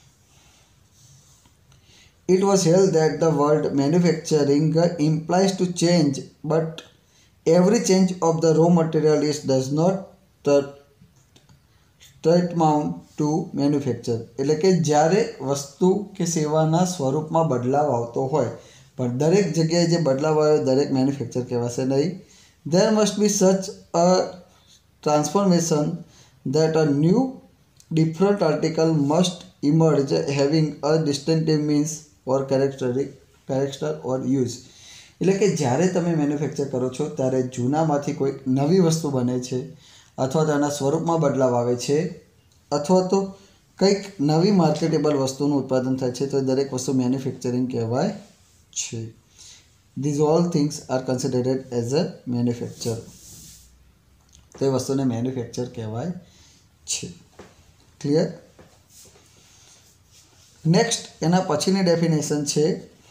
it was held that the word manufacturing implies to change, but every change of the raw material is does not tantamount to manufacture. એટલે કે જ્યારે વસ્તુ કે સેવાના સ્વરૂપમાં બદલાવ આવતો હોય પણ દરેક જગ્યાએ જે બદલાવ આવ્યો દરેક મેન્યુફેક્ચર કહેવાશે નહીં. There must be such a transformation that a new different article must emerge having a distinctive means or characteristic character or use. એટલે કે જ્યારે તમે મેન્યુફેક્ચર કરો છો ત્યારે જૂનામાંથી કોઈ નવી વસ્તુ બને છે અથવા તેના સ્વરૂપમાં બદલાવ આવે છે અથવા તો કંઈક નવી માર્કેટેબલ વસ્તુનું ઉત્પાદન થાય છે તો દરેક વસ્તુ મેન્યુફેક્ચરિંગ કહેવાય છે. These all things are considered as a manufacture. તે વસ્તુને મેન્યુફેક્ચર કહેવાય છે. ક્લિયર? નેક્સ્ટ એના પછીની ડેફિનેશન છે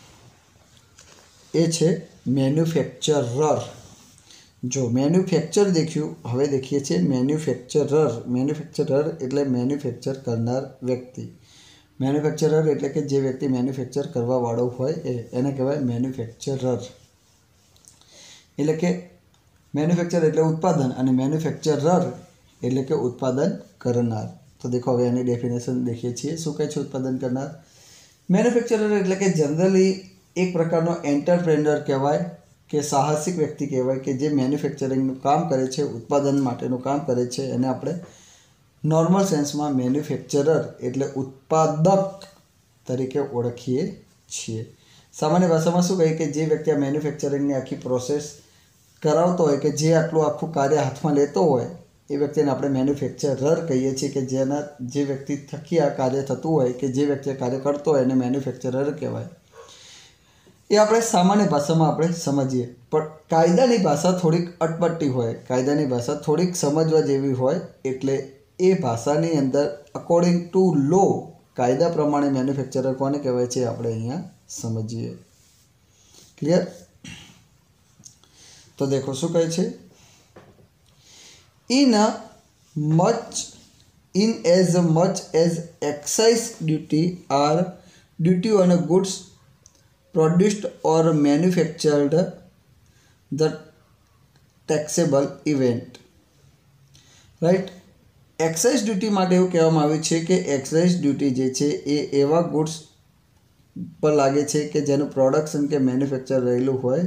એ છે મેન્યુફેક્ચરર. જો મેન્યુફેક્ચર દેખ્યું, હવે દેખીએ છીએ મેન્યુફેક્ચરર. મેન્યુફેક્ચરર એટલે મેન્યુફેક્ચર કરનાર વ્યક્તિ. મેન્યુફેક્ચરર એટલે કે જે વ્યક્તિ મેન્યુફેક્ચર કરવાવાળો હોય એ એને કહેવાય મેન્યુફેક્ચરર. એટલે કે મેન્યુફેક્ચર એટલે ઉત્પાદન અને મેન્યુફેક્ચરર એટલે કે ઉત્પાદન કરનાર. તો દેખો હવે એની ડેફિનેશન દેખીએ છીએ. શું કહે છે ઉત્પાદન કરનાર? મેન્યુફેક્ચરર એટલે કે જનરલી એક પ્રકારનો એન્ટરપ્રેન્યોર કહેવાય કે સાહસિક વ્યક્તિ કહેવાય કે જે મેન્યુફેક્ચરિંગનું કામ કરે છે, ઉત્પાદન માટેનું કામ કરે છે. એને આપણે નોર્મલ સેન્સમાં મેન્યુફેક્ચરર એટલે ઉત્પાદક તરીકે ઓળખીએ છીએ. સામાન્ય ભાષામાં શું કહીએ કે જે વ્યક્તિ આ મેન્યુફેક્ચરિંગની આખી પ્રોસેસ કરાવતો હોય કે જે આટલું આખું કાર્ય હાથમાં લેતો હોય એ વ્યક્તિને આપણે મેન્યુફેક્ચરર કહીએ છીએ. કે જેના જે વ્યક્તિ થકી આ કાર્ય થતું હોય કે જે વ્યક્તિ કાર્ય કરતો હોય એને મેન્યુફેક્ચરર કહેવાય. એ આપણે સામાન્ય ભાષામાં આપણે સમજીએ. પણ કાયદાની ભાષા થોડીક અટપટી હોય, કાયદાની ભાષા થોડીક સમજવા જેવી હોય એટલે એ ભાષાની અંદર અકોર્ડિંગ ટુ લો કાયદા પ્રમાણે મેન્યુફેક્ચરર કોને કહેવાય છે આપણે અહીંયા સમજીએ. ક્લિયર? તો દેખો શું કહે છે? In a much in as much as excise duty are duty on a goods produced or manufactured the taxable event. Right? Excise duty માટે એવું કહેવામાં આવ્યું છે કે એક્સાઇઝ ડ્યુટી જે છે એ એવા ગુડ્સ પર લાગે છે કે જેનું પ્રોડક્શન કે મેન્યુફેક્ચર રહેલું હોય.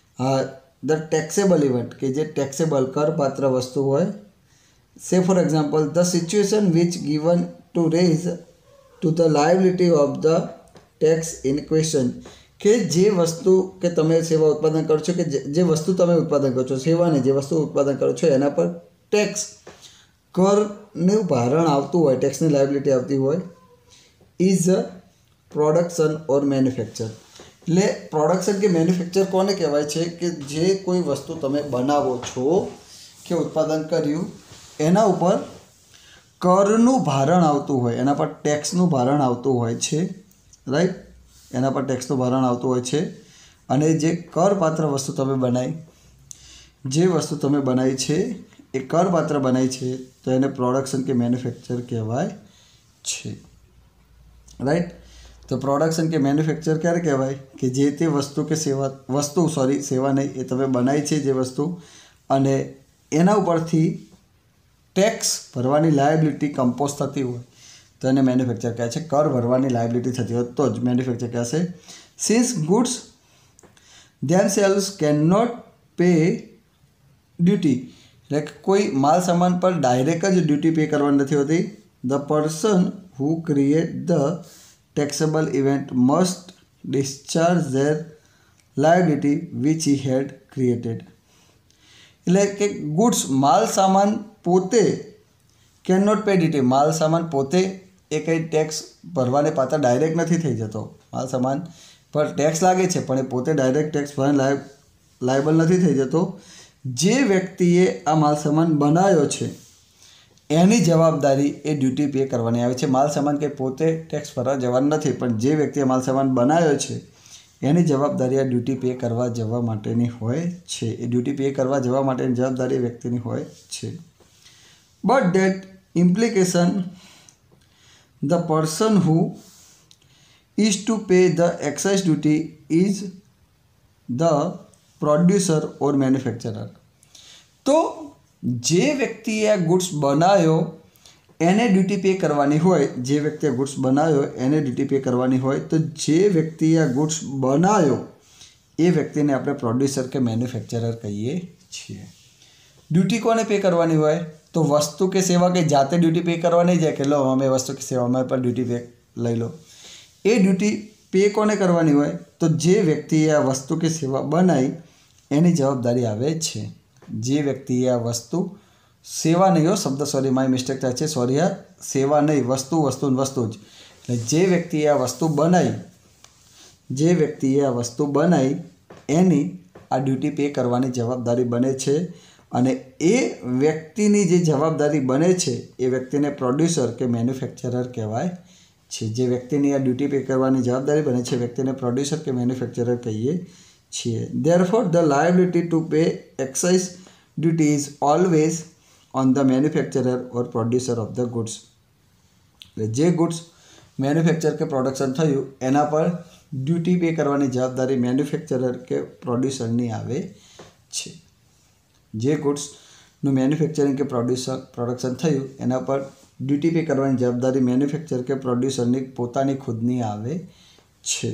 ધ ટેક્સેબલ ઇવેન્ટ કે જે ટેક્સેબલ કરપાત્ર વસ્તુ હોય. Say for example the situation which given to raise to the liability of the tax in question. કે જે વસ્તુ કે તમે સેવા ઉત્પાદન કરો છો કે જે વસ્તુ તમે ઉત્પાદન કરો છો સેવાને જે વસ્તુ ઉત્પાદન કરો છો એના પર ટેક્સ કરનું ભારણ આવતું હોય, ટેક્સની લાયબિલિટી આવતી હોય is a production or manufacture. એટલે પ્રોડક્શન કે મેન્યુફેક્ચર કોને કહેવાય છે કે જે કોઈ વસ્તુ તમે બનાવો છો કે ઉત્પાદન કર્યું એના ઉપર કરનું ભારણ આવતું હોય, એના પર ટેક્સનું ભારણ આવતું હોય છે. રાઈટ? એના પર ટેક્સનું ભારણ આવતું હોય છે. અને જે કરપાત્ર વસ્તુ તમે બનાવી જે વસ્તુ તમે બનાવી છે એ કરપાત્ર બનાવી છે તો એને પ્રોડક્શન કે મેન્યુફેક્ચર કહેવાય છે. રાઈટ? તો પ્રોડક્શન કે મેન્યુફેક્ચર ક્યારે કહેવાય કે જે તે વસ્તુ કે સેવા વસ્તુ સોરી સેવા નહીં એ તમે બનાવી છે જે વસ્તુ અને એના ઉપરથી ટેક્સ ભરવાની લાયબિલિટી કમ્પોઝ થતી હોય તો એને મેન્યુફેક્ચર કહે છે. કર ભરવાની લાયબિલિટી થતી હોય તો જ મેન્યુફેક્ચર કહેશે. Since goods themselves can not pay duty એટલે કોઈ માલ સામાન પર ડાયરેક્ટ જ ડ્યુટી પે કરવાની નથી હોતી. The person who create the taxable event must discharge their liability which he had created. એટલે કે ગુડ્સ માલ સામાન પોતે કેન નોટ પે ડ્યુટી. માલ સામાન પોતે એ કંઈ ટેક્સ ભરવાને પાત્ર ડાયરેક્ટ નથી થઈ જતો. માલ સામાન પર ટેક્સ લાગે છે પણ એ પોતે ડાયરેક્ટ ટેક્સ ભરવાને લાયબ લાયબલ નથી થઈ જતો. જે વ્યક્તિએ આ માલ સામાન બનાવ્યો છે એની જવાબદારી એ ડ્યુટી પે કરવાની આવે છે. માલ સામાન કંઈ પોતે ટેક્સ ભરવા જવાનું નથી પણ જે વ્યક્તિએ માલ સામાન બનાવ્યો છે એની જવાબદારી આ ડ્યુટી પે કરવા જવા માટેની હોય છે. એ ડ્યુટી પે કરવા જવા માટેની જવાબદારી વ્યક્તિની હોય છે. But that implication the person who is to pay the excise duty is the producer or manufacturer. તો જે વ્યક્તિએ આ ગુડ્સ બનાવ્યો એને ડ્યુટી પે કરવાની હોય. જે વ્યક્તિએ ગુડ્સ બનાવ્યો એને ડ્યુટી પે કરવાની હોય. તો જે વ્યક્તિએ આ ગુડ્સ બનાવ્યો એ વ્યક્તિને આપણે પ્રોડ્યુસર કે મેન્યુફેક્ચરર કહીએ છીએ. ડ્યુટી કોને પે કરવાની હોય? તો વસ્તુ કે સેવા કે જાતે ડ્યુટી પે કરવા નહીં જાય કે લો અમે વસ્તુ કે સેવા અમારે પર ડ્યુટી પે લઈ લો. એ ડ્યુટી પે કોને કરવાની હોય? તો જે વ્યક્તિએ આ વસ્તુ કે સેવા બનાવી એની જવાબદારી આવે છે. જે વ્યક્તિએ આ વસ્તુ સેવા નહીં હો શબ્દ સોરી મારી મિસ્ટેક થાય છે સોરી આ સેવા નહીં વસ્તુ વસ્તુ વસ્તુ જ એટલે જે વ્યક્તિએ આ વસ્તુ બનાવી જે વ્યક્તિએ આ વસ્તુ બનાવી એની આ ડ્યુટી પે કરવાની જવાબદારી બને છે. અને એ વ્યક્તિની જે જવાબદારી બને છે એ વ્યક્તિને પ્રોડ્યુસર કે મેન્યુફેક્ચરર કહેવાય છે. જે વ્યક્તિની આ ડ્યુટી પે કરવાની જવાબદારી બને છે વ્યક્તિને પ્રોડ્યુસર કે મેન્યુફેક્ચરર કહીએ છીએ. Therefore the liability to pay excise duty is always on the manufacturer or producer of the goods. એટલે જે ગુડ્સ મેન્યુફેક્ચર કે પ્રોડક્શન થયું એના પર ડ્યુટી પે કરવાની જવાબદારી મેન્યુફેક્ચરર કે પ્રોડ્યુસરની આવે છે. જે ગુડ્સનું મેન્યુફેક્ચરિંગ કે પ્રોડ્યુસર પ્રોડક્શન થયું એના પર ડ્યુટી પે કરવાની જવાબદારી મેન્યુફેક્ચર કે પ્રોડ્યુસરની પોતાની ખુદની આવે છે.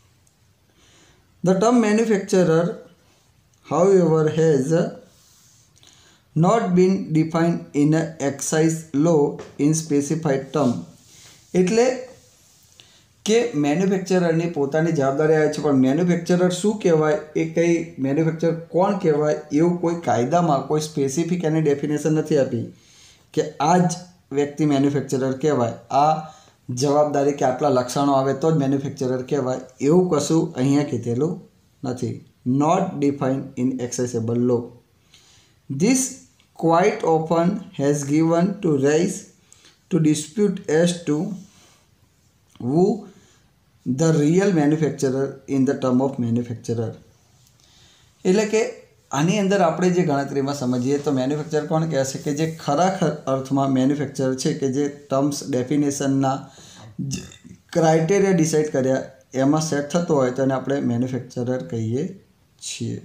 The term manufacturer however has not been defined in a excise law in specified term. એટલે કે મેન્યુફેક્ચરરની પોતાની જવાબદારી આવે છે પણ મેન્યુફેક્ચરર શું કહેવાય એ કંઈ મેન્યુફેક્ચર કોણ કહેવાય એવું કોઈ કાયદામાં કોઈ સ્પેસિફિક એની ડેફિનેશન નથી આપી કે આ જ વ્યક્તિ મેન્યુફેક્ચરર કહેવાય. આ જવાબદારી કે આટલા લક્ષણો આવે તો જ મેન્યુફેક્ચરર કહેવાય એવું કશું અહીંયા કીધેલું નથી. Not defined in accessible law. This quite often has given to rise to dispute as to who the real manufacturer in the term of manufacturer. એટલે કે આની અંદર આપણે જે ગણતરીમાં સમજીએ તો મેન્યુફેક્ચર કોણ કહેશે કે જે ખરાખર અર્થમાં મેન્યુફેક્ચર છે કે જે ટર્મ્સ ડેફિનેશનના ક્રાઇટેરિયા ડિસાઇડ કર્યા એમાં સેટ થતો હોય તો એને આપણે મેન્યુફેક્ચરર કહીએ છીએ.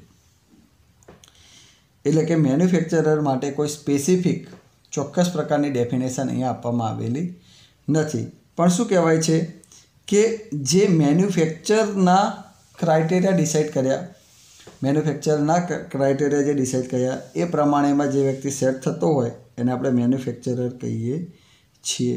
એટલે કે મેન્યુફેક્ચરર માટે કોઈ સ્પેસિફિક ચોક્કસ પ્રકારની ડેફિનેશન અહીંયા આપવામાં આવેલી નથી. પણ શું કહેવાય છે કે જે મેન્યુફેક્ચરના ક્રાઇટેરિયા ડિસાઇડ કર્યા મેન્યુફેક્ચરના ક્રાઇટેરિયા જે ડિસાઇડ કર્યા એ પ્રમાણેમાં જે વ્યક્તિ સેટ થતો હોય એને આપણે મેન્યુફેક્ચરર કહીએ છીએ.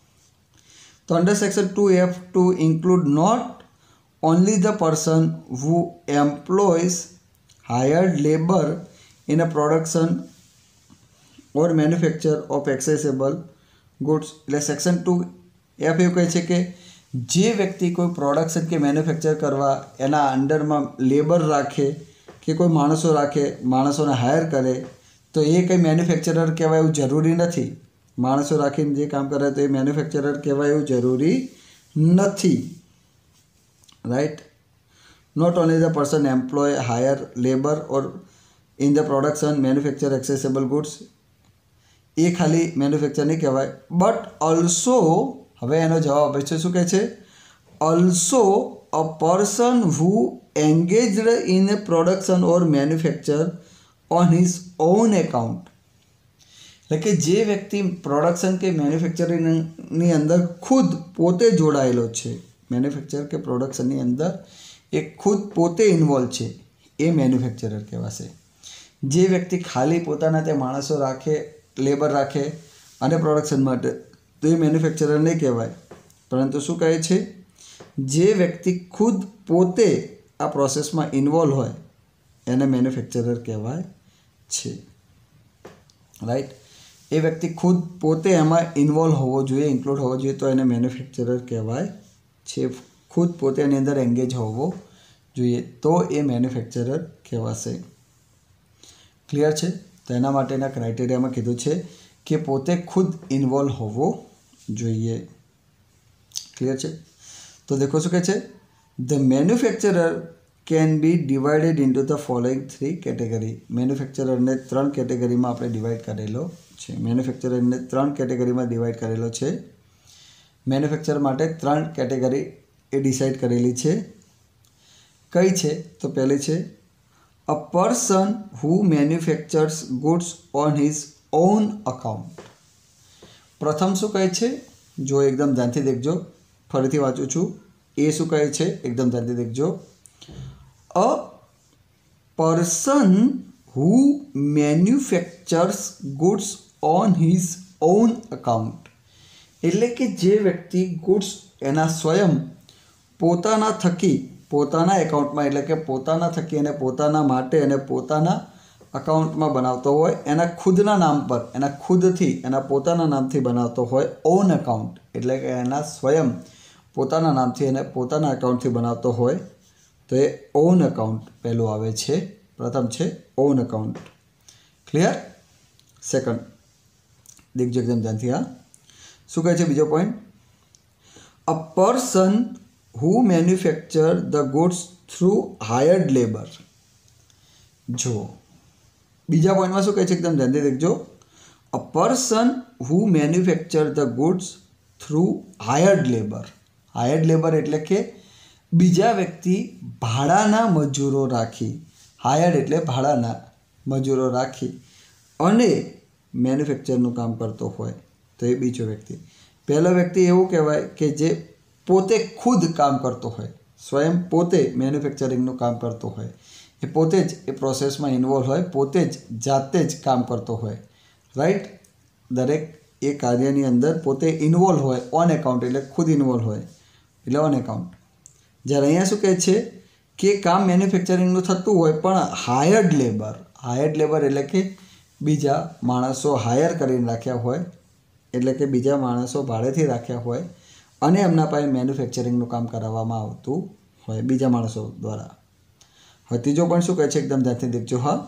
તો under section two F to include not only the person who employs hired labour in a production or manufacture of accessible goods. એટલે સેક્શન ટુ એફ એવું કહે છે કે જે વ્યક્તિ કોઈ પ્રોડક્શન કે મેન્યુફેક્ચર કરવા એના અંડરમાં લેબર રાખે કે કોઈ માણસો રાખે માણસોને હાયર કરે તો એ કંઈ મેન્યુફેક્ચરર કહેવાય એવું જરૂરી નથી. માણસો રાખીને જે કામ કરે તો એ મેન્યુફેક્ચરર કહેવાય એવું જરૂરી નથી. Right. Not only the person employ hire labour or in the production manufacture accessible goods એ ખાલી મેન્યુફેક્ચર નહીં કહેવાય બટ ઓલ્સો હવે એનો જવાબ આપે છે શું કહે છે also a person who engaged in a production or manufacture on his own account. એટલે કે જે વ્યક્તિ પ્રોડક્શન કે મેન્યુફેક્ચરિંગની અંદર ખુદ પોતે જોડાયેલો છે મેન્યુફેક્ચર કે પ્રોડક્શનની અંદર એ ખુદ પોતે ઇન્વોલ્વ છે એ મેન્યુફેક્ચરર કહેવાશે. જે વ્યક્તિ ખાલી પોતાના તે માણસો રાખે લેબર રાખે અને પ્રોડક્શન માટે તો એ મેન્યુફેક્ચરર નહીં કહેવાય. પરંતુ શું કહે છે જે વ્યક્તિ ખુદ પોતે આ પ્રોસેસમાં ઇન્વોલ્વ હોય એને મેન્યુફેક્ચરર કહેવાય છે. રાઈટ. એ વ્યક્તિ ખુદ પોતે એમાં ઇન્વોલ્વ હોવો જોઈએ ઇન્ક્લુડ હોવો જોઈએ તો એને મેન્યુફેક્ચરર કહેવાય છે. ખુદ પોતે એની અંદર એન્ગેજ હોવો જોઈએ તો એ મેન્યુફેક્ચરર કહેવાશે. ક્લિયર છે. તો એના માટેના ક્રાઇટેરિયામાં કીધું છે કે પોતે ખુદ ઇન્વોલ્વ હોવો જોઈએ. ક્લિયર છે. તો દેખો શું કહે છે the manufacturer can be divided into the following three category. મેન્યુફેક્ચરરને ત્રણ કેટેગરીમાં આપણે ડિવાઈડ કરેલો છે. મેન્યુફેક્ચરરને ત્રણ કેટેગરીમાં ડિવાઈડ કરેલો છે. મેન્યુફેક્ચર માટે ત્રણ કેટેગરી એ ડિસાઇડ કરેલી છે. કઈ છે? તો પહેલી છે a person who manufactures goods on his own account. પ્રથમ શું કહે છે? જો એકદમ ધ્યાનથી દેખજો, ફરીથી વાંચું છું. એ શું કહે છે? એકદમ ધ્યાનથી દેખજો. A person who manufactures goods on his own account. એટલે કે જે વ્યક્તિ ગુડ્સ એના સ્વયં પોતાના થકી પોતાના એકાઉન્ટમાં, એટલે કે પોતાના થકી અને પોતાના માટે અને પોતાના અકાઉન્ટમાં બનાવતો હોય, એના ખુદના નામ પર, એના ખુદથી, એના પોતાના નામથી બનાવતો હોય ઓન અકાઉન્ટ, એટલે કે એના સ્વયં પોતાના નામથી અને પોતાના એકાઉન્ટથી બનાવતો હોય તો એ ઓન અકાઉન્ટ પહેલું આવે છે. પ્રથમ છે ઓન અકાઉન્ટ. ક્લિયર? સેકન્ડ દેખજો એકદમ ધ્યાનથી. હા, શું કહે છે બીજો point? A person who manufacture the goods through hired labour. જો બીજા પોઈન્ટમાં શું કહે છે? એકદમ ધ્યાનથી દેખજો. A person who manufacture the goods through hired labour. Hired labour એટલે કે બીજા વ્યક્તિ ભાડાના મજૂરો રાખી, હાયર્ડ એટલે ભાડાના મજૂરો રાખી અને મેન્યુફેક્ચરનું કામ કરતો હોય તો એ બીજો વ્યક્તિ. પહેલો વ્યક્તિ એવું કહેવાય કે જે પોતે ખુદ કામ કરતો હોય, સ્વયં પોતે મેન્યુફેક્ચરિંગનું કામ કરતો હોય, એ પોતે જ એ પ્રોસેસમાં ઇન્વોલ્વ હોય, પોતે જ જાતે જ કામ કરતો હોય. રાઈટ? દરેક એ કાર્યની અંદર પોતે ઇન્વોલ્વ હોય, ઓન એકાઉન્ટ એટલે ખુદ ઇન્વોલ્વ હોય એટલે ઓન એકાઉન્ટ. જ્યારે અહીંયા શું કહે છે કે કામ મેન્યુફેક્ચરિંગનું થતું હોય પણ હાયર્ડ લેબર. હાયર્ડ લેબર એટલે કે બીજા માણસો હાયર કરીને રાખ્યા હોય, એટલે કે બીજા માણસો ભાડેથી રાખ્યા હોય અને એમના પાસે મેન્યુફેક્ચરિંગનું કામ કરાવવામાં આવતું હોય બીજા માણસો દ્વારા. હવે ત્રીજો પણ શું કહે છે? એકદમ ધ્યાનથી દેખજો. હા,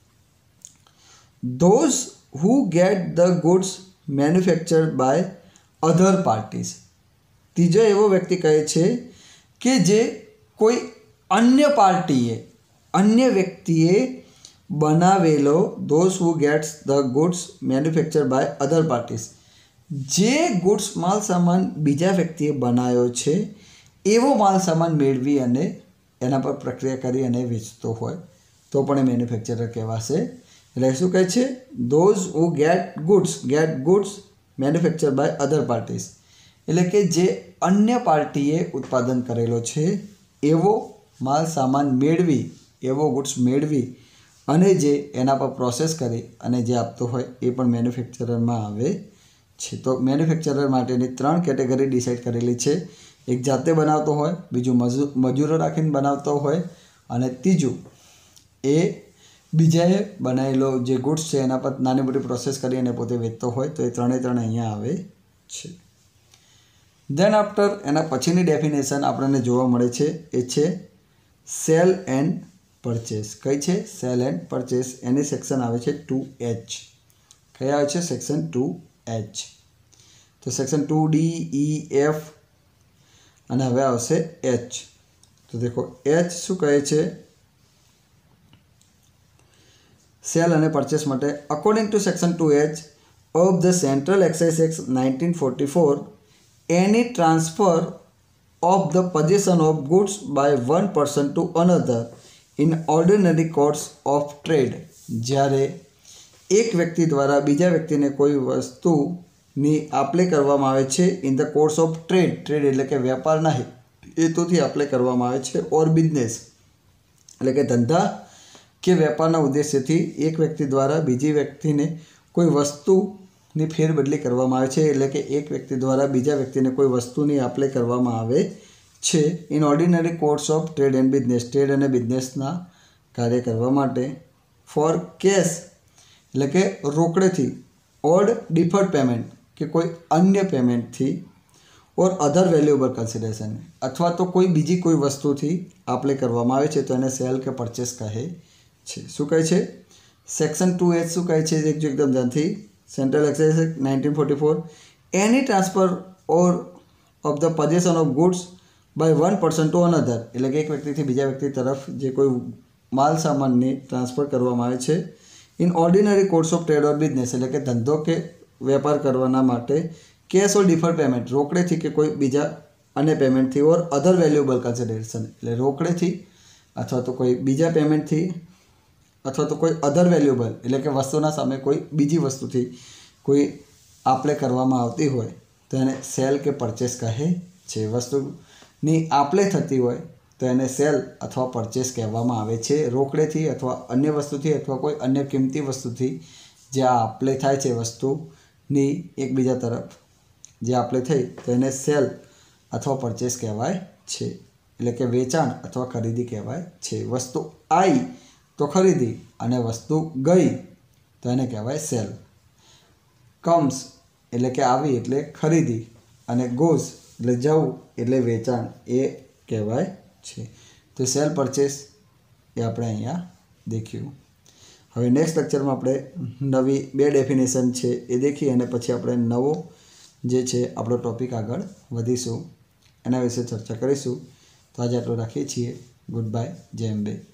those who get the goods manufactured by other parties. ત્રીજો એવો વ્યક્તિ કહે છે કે જે કોઈ અન્ય પાર્ટીએ, અન્ય વ્યક્તિએ બનાવેલો, those who gets the goods manufactured by other parties, જે ગુડ્સ માલ સામાન બીજા વ્યક્તિએ બનાવ્યો છે એવો માલ સામાન મેળવી અને એના પર પ્રક્રિયા કરી અને વેચતો હોય તો પણ એ મેન્યુફેક્ચરર કહેવાશે. એટલે શું કહે છે? Those who get goods, get goods manufactured by other parties એટલે કે જે અન્ય પાર્ટીએ ઉત્પાદન કરેલો છે એવો માલ સામાન મેળવી, એવો ગુડ્સ મેળવી અને જે એના પર પ્રોસેસ કરી અને જે આપતો હોય એ પણ મેન્યુફેક્ચરરમાં આવે છે. તો મેન્યુફેક્ચરર માટેની ત્રણ કેટેગરી ડિસાઇડ કરેલી છે. એક જાતે બનાવતો હોય, બીજું મજૂરો રાખીને બનાવતો હોય અને ત્રીજું એ બીજાએ બનાવેલો જે ગુડ્સ છે એના પર નાની મોટી પ્રોસેસ કરી અને પોતે વેચતો હોય તો એ ત્રણે ત્રણ અહીંયા આવે છે. દેન આફ્ટર એના પછીની ડેફિનેશન આપણને જોવા મળે છે એ છે સેલ એન્ડ પરચેસ. કઈ છે? Sale and purchase. એની સેક્શન આવે છે ટુ એચ. કઈ આવે છે? Section two H. તો section two D E F અને હવે આવશે એચ. તો દેખો એચ શું કહે છે સેલ અને પરચેસ માટે? According to section two H of the central excise act nineteen forty four, any transfer of the possession of goods by one person to another in ordinary course of trade. જ્યારે એક વ્યક્તિ દ્વારા બીજા વ્યક્તિને કોઈ વસ્તુની આપલે કરવામાં આવે છે in the course of trade. Trade એટલે કે વેપારના હેતુથી આપલે કરવામાં આવે છે. ઓર બિઝનેસ એટલે કે ધંધા કે વેપારના ઉદ્દેશ્યથી એક વ્યક્તિ દ્વારા બીજી વ્યક્તિને કોઈ વસ્તુની ફેરબદલી કરવામાં આવે છે. એટલે કે એક વ્યક્તિ દ્વારા બીજા વ્યક્તિને કોઈ વસ્તુની આપલે કરવામાં આવે છે in ordinary course of trade and business. Trade અને બિઝનેસના કાર્ય કરવા માટે. ફોર કેશ એટલે કે રોકડેથી, ઓર ડિફર્ડ પેમેન્ટ કે કોઈ અન્ય પેમેન્ટથી, ઓર અધર વેલ્યુએબલ કન્સિડરેશન અથવા તો કોઈ બીજી કોઈ વસ્તુથી આપલે કરવામાં આવે છે તો એને સેલ કે પરચેસ કહે છે. શું કહે છે? સેક્શન ટુ એચ શું કહે છે? એક જો એકદમ ધ્યાનથી. Central excise nineteen forty four, any transfer or of the possession of goods by one person to another, એટલે કે એક વ્યક્તિથી બીજા વ્યક્તિ તરફ જે કોઈ માલ સામાનની ટ્રાન્સફર કરવામાં આવે છે in ordinary course of trade or business, એટલે કે ધંધો કે વેપાર કરવાના માટે કેશ ઓર ડિફર પેમેન્ટ, રોકડેથી કે કોઈ બીજા અન્ય પેમેન્ટથી, ઓર અધર વેલ્યુએબલ કન્સિડરેશન, એટલે રોકડેથી અથવા તો કોઈ બીજા પેમેન્ટથી અથવા તો કોઈ અધર વેલ્યુએબલ, એટલે કે વસ્તુના સામે કોઈ બીજી વસ્તુથી કોઈ આપલે કરવામાં આવતી હોય તો એને સેલ કે પરચેસ કહે છે. વસ્તુની આપલે થતી હોય તો એને સેલ અથવા પરચેસ કહેવામાં આવે છે. રોકડેથી અથવા અન્ય વસ્તુથી અથવા કોઈ અન્ય કિંમતી વસ્તુથી જે આપલે થાય છે વસ્તુની એકબીજા તરફ જે આપલે થઈ તો એને સેલ અથવા પરચેસ કહેવાય છે, એટલે કે વેચાણ અથવા ખરીદી કહેવાય છે. વસ્તુ આવી તો ખરીદી અને વસ્તુ ગઈ તો એને કહેવાય સેલ. કમ્સ એટલે કે આવી એટલે ખરીદી અને ગોઝ એટલે જવું એટલે વેચાણ એ કહેવાય છે. તો સેલ પરચેસ એ આપણે અહીંયા દેખ્યું. હવે નેક્સ્ટ લેક્ચરમાં આપણે નવી બે ડેફિનેશન છે એ દેખી અને પછી આપણે નવો જે છે આપણો ટૉપિક આગળ વધીશું, એના વિશે ચર્ચા કરીશું. તો આજે આટલું રાખીએ છીએ. Goodbye. જય અંબે.